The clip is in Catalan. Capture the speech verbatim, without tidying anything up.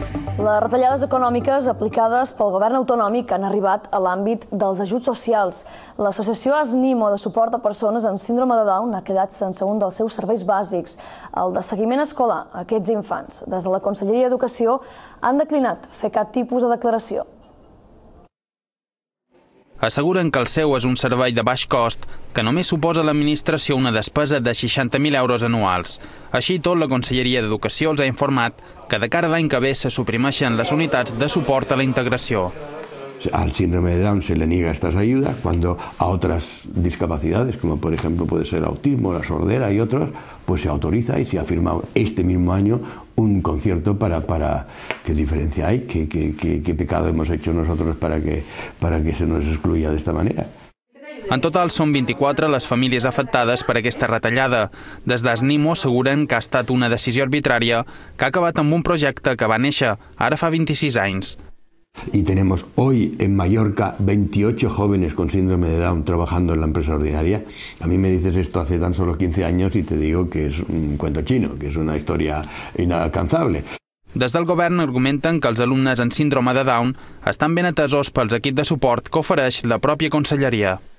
Les retallades econòmiques aplicades pel govern autonòmic han arribat a l'àmbit dels ajuts socials. L'associació ASNIMO de suport a persones amb síndrome de Down ha quedat sense un dels seus serveis bàsics, el de seguiment escolar a aquests infants. Des de la Conselleria d'Educació han declinat fer cap tipus de declaració. Asseguren que el seu és un servei de baix cost, que només suposa a l'administració una despesa de seixanta mil euros anuals. Així i tot, la Conselleria d'Educació els ha informat que de cara a l'any que ve se suprimeixen les unitats de suport a la integració. Al síndrome de Down se le niega estas ayudas cuando a otras discapacidades, como por ejemplo puede ser autismo, la sordera y otros, pues se autoriza y se ha firmado este mismo año un concierto para, para qué diferencia hay, qué, qué, qué, qué pecado hemos hecho nosotros para que, para que se nos excluya de esta manera. En total són vint-i-quatre les famílies afectades per aquesta retallada. Des d'ASNIMO asseguren que ha estat una decisió arbitrària que ha acabat amb un projecte que va néixer ara fa vint-i-sis anys. Y tenemos hoy en Mallorca veintiocho jóvenes con síndrome de Down trabajando en la empresa ordinaria. A mí me dices esto hace tan solo quince años y te digo que es un cuento chino, que es una historia inalcanzable. Des del govern argumenten que els alumnes amb síndrome de Down estan ben atesos pels equips de suport que ofereix la pròpia conselleria.